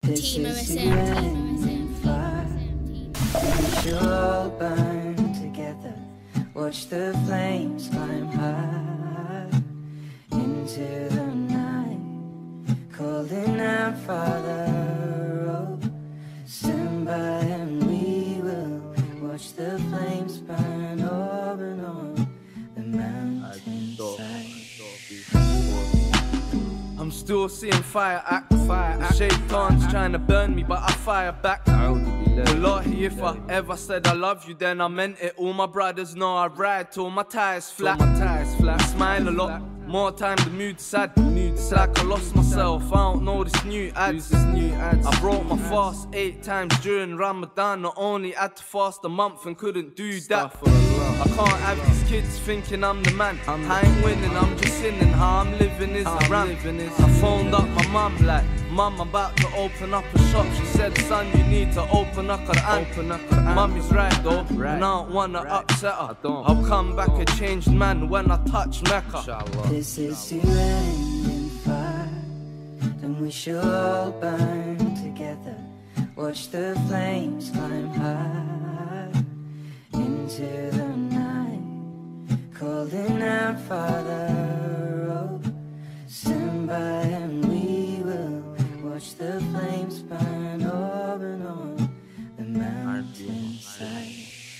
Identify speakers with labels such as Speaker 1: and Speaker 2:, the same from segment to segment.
Speaker 1: Team OSM.
Speaker 2: We shall all burn together. Watch the flames climb high into the night, calling out, Father, oh, stand by and we will watch the flames burn over and on the mountainside.
Speaker 3: I'm still seeing fire act. Shaitan's trying to burn me, but I fire back. Wallahi, if I ever said I love you, then I meant it. All my brothers know I ride till my tires flat. I smile a lot. More time the mood's sad. It's like I lost myself. I don't know this new ads. I broke my fast 8 times during Ramadan. Not only had to fast a month and couldn't do that. I can't have these kids thinking I'm the man. I ain't winning, I'm just sinning. How I'm living is a ramp. I phoned up my mum like, Mum, I'm about to open up a shop. She said, son, you need to open up Quran. Mummy's right though, and I don't wanna upset her. I'll come back a changed man when I touch Mecca.
Speaker 2: This is to end in fire, then we shall all burn together. Watch the flames climb high into the night, calling out, Father, oh, stand by and we will watch the flames burn over and on the mountainside.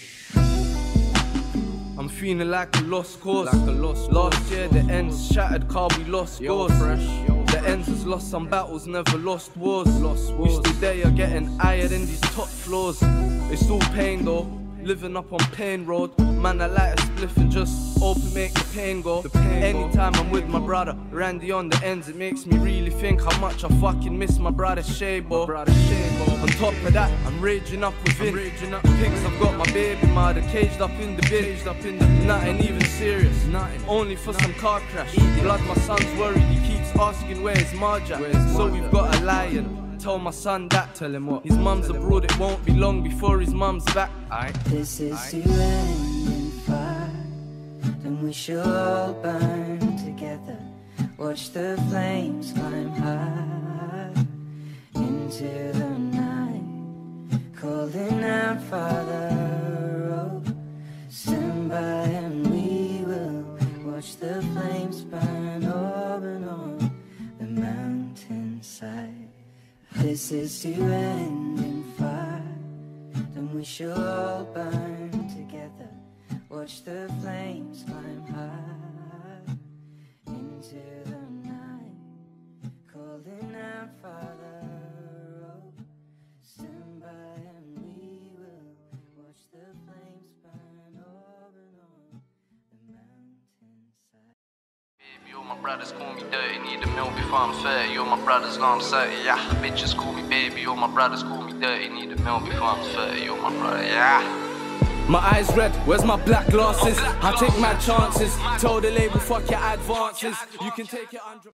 Speaker 3: I'm feeling like a lost cause. Last year the ends shattered, car we lost scores. The ends was lost, some battles never lost wars. We still there getting higher than these top floors. It's all pain though, living up on Pain Road. Man, I light a spliff and just open, make the pain go. Anytime I'm with my brother Randy on the ends, it makes me really think how much I fucking miss my brother Shabo. On top of that, I'm raging up within. Pigs, I've got my baby mother caged up in the bin. Nothing even serious, only for some car crash. Blood, my son's worried, he keeps asking where's Marja. So we've got a lion. Tell my son that, tell him what, his mum's abroad, it won't be long before his mum's back.
Speaker 2: This is to end in fire, then we shall all burn together. Watch the flames climb high into the night, calling out, Father, oh, stand by and we will watch the flames burn over and on the mountainside. This is to end in fire, then we shall all burn together. Watch the flames climb high into the night, calling out, Father, oh, stand by and we will watch the flames burn over and on the mountainside.
Speaker 3: Baby, all my brothers call me dirty, need a meal before I'm 30. All my brothers know I'm 30, yeah. Bitches call me baby, all my brothers call me dirty, need a meal before I'm 30. All my brother, yeah. My eyes red, where's my black glasses? I take my chances, tell the label fuck your advances. You can take it 100.